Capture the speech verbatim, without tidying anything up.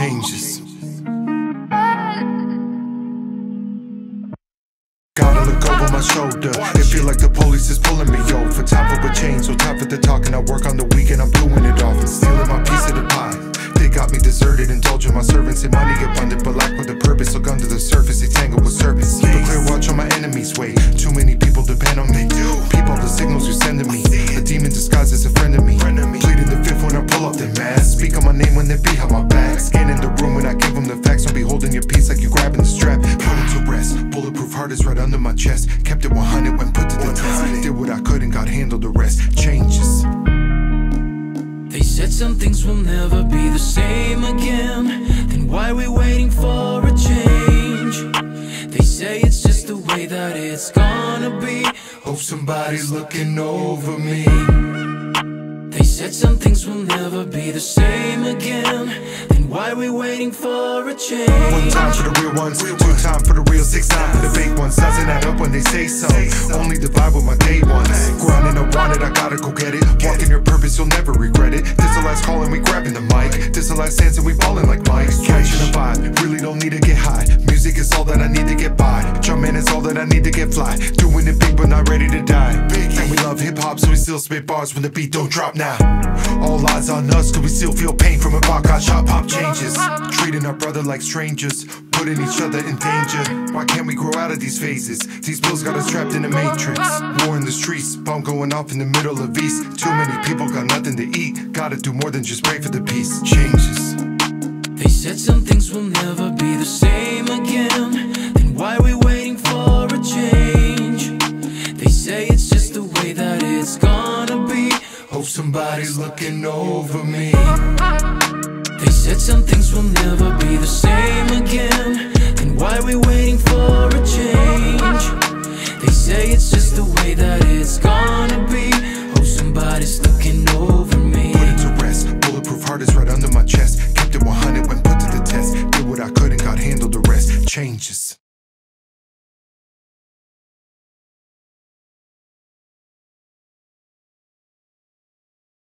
changes. Gotta look over my shoulder. It feel like the police is pulling me over. Time for a change, so time for the talking. I work on the weekend, I'm doing it off and stealing my piece of the pie. They got me deserted, indulging my servants in money abundant, but lack with a purpose. Look under the surface, they tangle with serpents. Keep a clear watch on my enemies' way. Too many people depend on me. Peep all the signals you're sending me. A demon disguised as a friend of me. Pleading the fifth when I pull up the mask. Speak on my name when they behind my back. Scanning the room when I give them the facts. Don't be holding your peace like you grabbing the strap. Put it to rest. Bulletproof heart is right under my chest. Kept it one hundred when put to the test. Did what I could and God handled the rest. Changes. They said some things will never be the same again. Then why we waiting for a change? They say it's just the way that it's gonna be. Hope somebody's looking over me. They said some things will never be the same again. Then why we waiting for a change? One time for the real ones, two time for the real, six time for the fake ones. Doesn't add up when they say so. Only divide with my day ones. Grinding, I want it, I gotta go get it. Walking your purpose, you'll never regret it. This the last call and we grabbing the mic. This the last chance and we ballin' like Mike. Catching a vibe, really don't need to get high. Music is all that I need to get by. Jumpin' is all that I need to get fly. Doing it big but not ready to die. And we love hip hop, so we still spit bars when the beat don't drop now. All eyes on us, cause we still feel pain from a rock got shot pop changes. Treating our brother like strangers, putting each other in danger. Why can't we grow out of these phases? These bills got us trapped in a matrix. War in the streets, bomb going off in the middle of east. Too many people got nothing to eat. Gotta do more than just pray for the peace. Changes. They said some things will never be the same again. Then why we waiting for a change? They say it's just the way that it's gonna be. Hope somebody's looking over me. They said some things will never be the same again. Then why we waiting for a change? They say it's just the way that it's gonna be. Hope somebody's looking over me. Put it to rest, bulletproof heart is right under my chest. Kept it one hundred when put to the test. Did what I could and God handled the rest. Changes.